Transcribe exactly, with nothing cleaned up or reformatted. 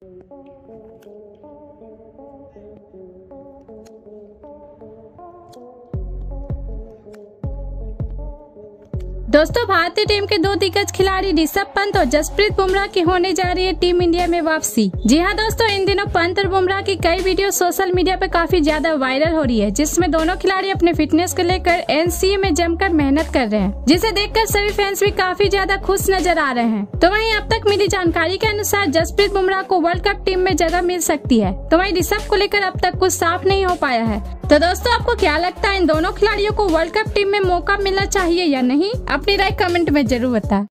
दोस्तों, भारतीय टीम के दो दिग्गज खिलाड़ी ऋषभ पंत और जसप्रीत बुमराह की होने जा रही है टीम इंडिया में वापसी। जी हां दोस्तों, इन दिनों पंत और बुमराह की कई वीडियो सोशल मीडिया पे काफी ज्यादा वायरल हो रही है, जिसमें दोनों खिलाड़ी अपने फिटनेस को लेकर एनसीए में जमकर मेहनत कर रहे हैं, जिसे देखकर सभी फैंस भी काफी ज्यादा खुश नजर आ रहे हैं। तो वहीं अब तक मिली जानकारी के अनुसार जसप्रीत बुमराह को वर्ल्ड कप टीम में जगह मिल सकती है, तो वहीं ऋषभ को लेकर अब तक कुछ साफ नहीं हो पाया है। तो दोस्तों, आपको क्या लगता है, इन दोनों खिलाड़ियों को वर्ल्ड कप टीम में मौका मिलना चाहिए या नहीं? अपनी राय कमेंट में जरूर बताएं।